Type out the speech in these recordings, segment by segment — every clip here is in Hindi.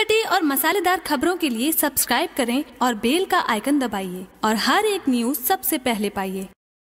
चटपटी और मसालेदार खबरों के लिए सब्सक्राइब करें और बेल का आइकन दबाइए और हर एक न्यूज सबसे पहले पाइए।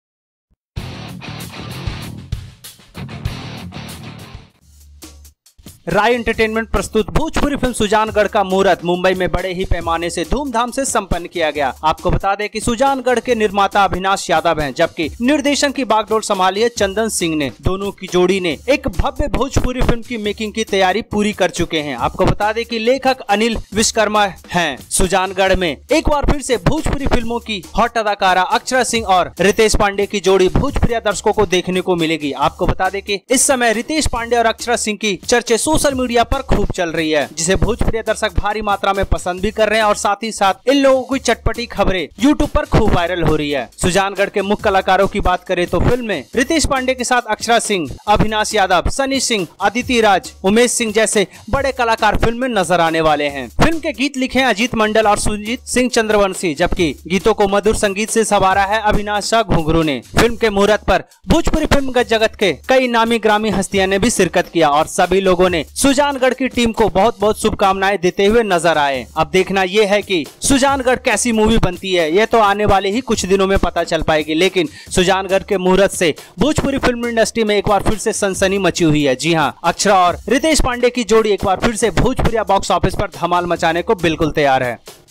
राय एंटरटेनमेंट प्रस्तुत भोजपुरी फिल्म सुजानगढ़ का मुहूर्त मुंबई में बड़े ही पैमाने से धूमधाम से संपन्न किया गया। आपको बता दें कि सुजानगढ़ के निर्माता अविनाश यादव हैं, जबकि निर्देशन की बागडोर संभाली है चंदन सिंह ने। दोनों की जोड़ी ने एक भव्य भोजपुरी फिल्म की मेकिंग की तैयारी पूरी कर चुके हैं। आपको बता दें कि लेखक अनिल विश्वकर्मा हैं। सुजानगढ़ में एक बार फिर से भोजपुरी फिल्मों की हॉट अदाकारा अक्षरा सिंह और रितेश पांडे की जोड़ी भोजपुरी दर्शकों को देखने को मिलेगी। आपको बता दें कि इस समय रितेश पांडे और अक्षरा सिंह की चर्चे सोशल मीडिया पर खूब चल रही है, जिसे भोजपुरी दर्शक भारी मात्रा में पसंद भी कर रहे हैं और साथ ही साथ इन लोगों की चटपटी खबरें यूट्यूब पर खूब वायरल हो रही है। सुजानगढ़ के मुख्य कलाकारों की बात करें तो फिल्म में रितेश पांडे के साथ अक्षरा सिंह, अविनाश यादव, सनी सिंह, अदिति राज, उमेश सिंह जैसे बड़े कलाकार फिल्म में नजर आने वाले हैं। फिल्म के गीत लिखे हैं अजीत मंडल और सुजीत सिंह चंद्रवंशी, जबकि गीतों को मधुर संगीत से संवारा है अविनाश शाह घुंघरू ने। फिल्म के मुहूर्त पर भोजपुरी फिल्म जगत के कई नामी ग्रामी हस्तियां ने भी शिरकत किया और सभी लोगों ने सुजानगढ़ की टीम को बहुत बहुत शुभकामनाएं देते हुए नजर आए। अब देखना यह है कि सुजानगढ़ कैसी मूवी बनती है, यह तो आने वाले ही कुछ दिनों में पता चल पाएगी। लेकिन सुजानगढ़ के मुहूर्त से भोजपुरी फिल्म इंडस्ट्री में एक बार फिर से सनसनी मची हुई है। जी हां, अक्षरा और रितेश पांडे की जोड़ी एक बार फिर से भोजपुरी बॉक्स ऑफिस पर धमाल मचाने को बिल्कुल तैयार है।